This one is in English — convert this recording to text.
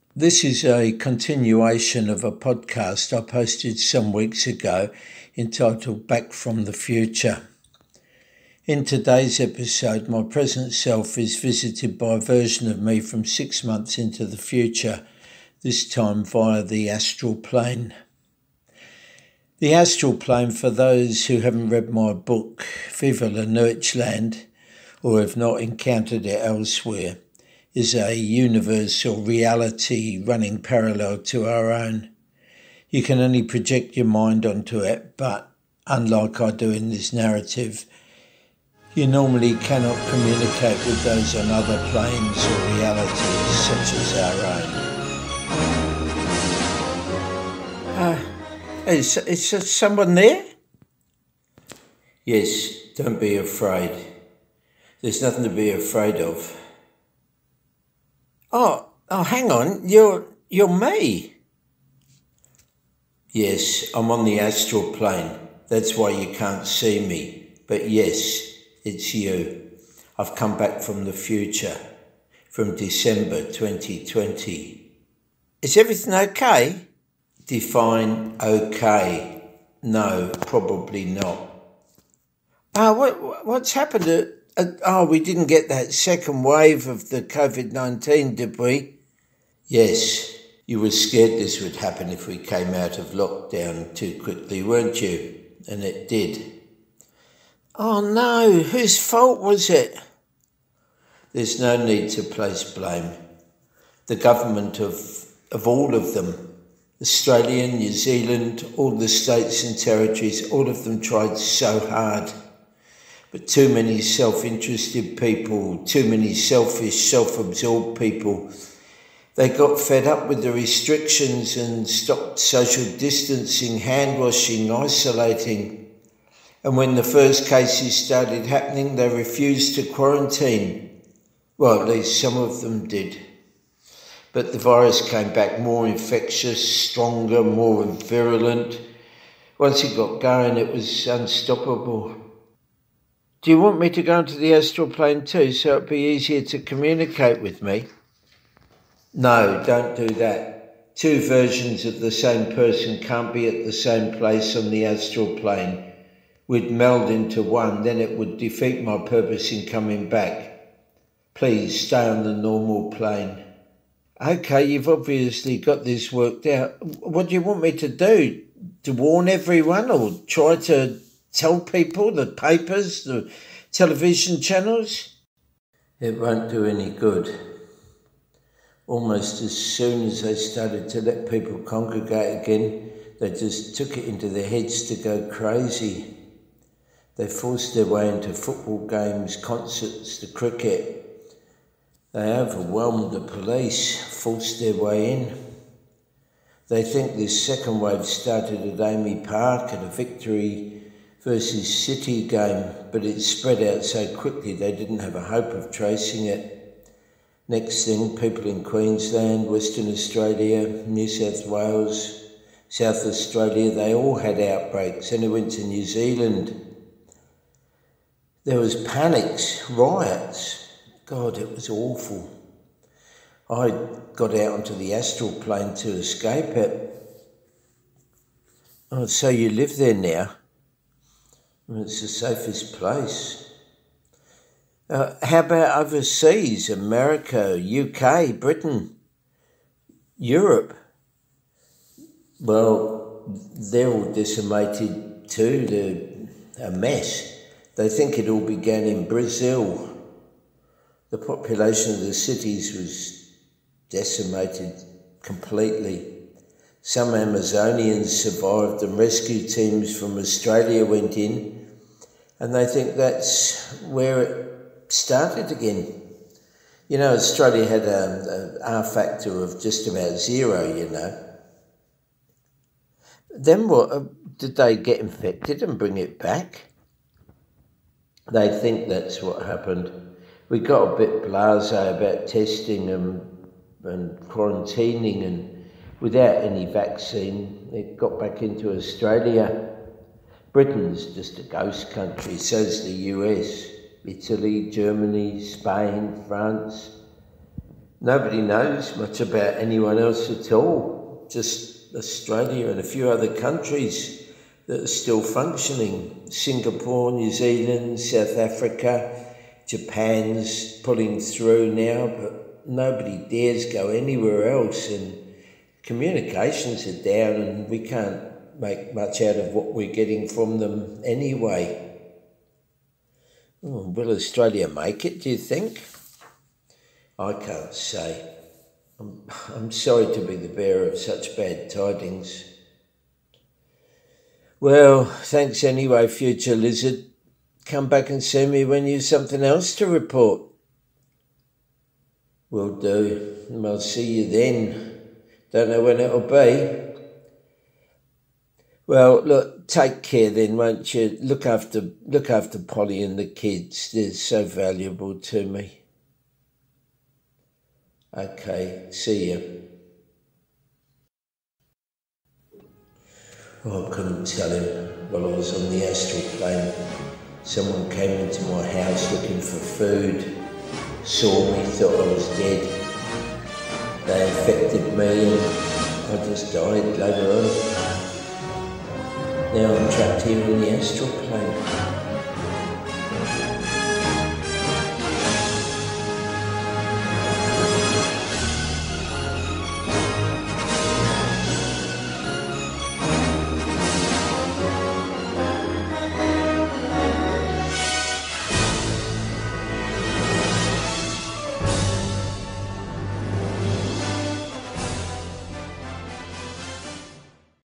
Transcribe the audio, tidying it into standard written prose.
This is a continuation of a podcast I posted some weeks ago entitled Back from the Future. In today's episode, my present self is visited by a version of me from 6 months into the future, this time via the astral plane. The astral plane, for those who haven't read my book, Viva la Deutschland, or have not encountered it elsewhere, is a universal reality running parallel to our own. You can only project your mind onto it, but unlike I do in this narrative, you normally cannot communicate with those on other planes or realities such as our own. Is someone there? Yes, don't be afraid. There's nothing to be afraid of. Oh, hang on, you're me. Yes, I'm on the astral plane. That's why you can't see me. But yes, it's you. I've come back from the future, from December 2020. Is everything okay? Define okay. No, probably not. What's happened? We didn't get that second wave of the COVID-19, did we? Yes, you were scared this would happen if we came out of lockdown too quickly, weren't you? And it did. Oh no, whose fault was it? There's no need to place blame. The government of all of them, Australia, New Zealand, all the states and territories, all of them tried so hard. But too many self-interested people, too many selfish, self-absorbed people, they got fed up with the restrictions and stopped social distancing, hand washing, isolating. And when the first cases started happening, they refused to quarantine. Well, at least some of them did. But the virus came back more infectious, stronger, more virulent. Once it got going, it was unstoppable. Do you want me to go into the astral plane too, so it'd be easier to communicate with me? No, don't do that. Two versions of the same person can't be at the same place on the astral plane. We'd meld into one, then it would defeat my purpose in coming back. Please stay on the normal plane. Okay, you've obviously got this worked out. What do you want me to do? To warn everyone or try to tell people, the papers, the television channels? It won't do any good. Almost as soon as they started to let people congregate again, they just took it into their heads to go crazy. They forced their way into football games, concerts, the cricket. They overwhelmed the police, forced their way in. They think this second wave started at Amy Park at a Victory versus City game, but it spread out so quickly they didn't have a hope of tracing it. Next thing, people in Queensland, Western Australia, New South Wales, South Australia, they all had outbreaks, and it went to New Zealand. There was panics, riots. God, it was awful. I got out onto the astral plane to escape it. Oh, so you live there now? Well, it's the safest place. How about overseas? America, UK, Britain, Europe? Well, they're all decimated too. They're a mess. They think it all began in Brazil. The population of the cities was decimated completely. Some Amazonians survived and rescue teams from Australia went in, and they think that's where it started again. You know, Australia had a R factor of just about 0, you know. Then what? Did they get infected and bring it back? They think that's what happened. We got a bit blasé about testing and quarantining, and without any vaccine, it got back into Australia. Britain's just a ghost country, so's the US, Italy, Germany, Spain, France. Nobody knows much about anyone else at all, just Australia and a few other countries that are still functioning. Singapore, New Zealand, South Africa, Japan's pulling through now, but nobody dares go anywhere else, and communications are down and we can't make much out of what we're getting from them anyway. Will Australia make it, do you think? I can't say. I'm sorry to be the bearer of such bad tidings. Well, thanks anyway, future lizard. Come back and see me when you've something else to report. Will do. I'll see you then. Don't know when it'll be. Well, look, take care then, won't you? Look after Polly and the kids. They're so valuable to me. Okay, see you. Oh, I couldn't tell him while I was on the astral plane. Someone came into my house looking for food, saw me, thought I was dead. They infected me and I just died later on. Now I'm trapped here on the astral plane.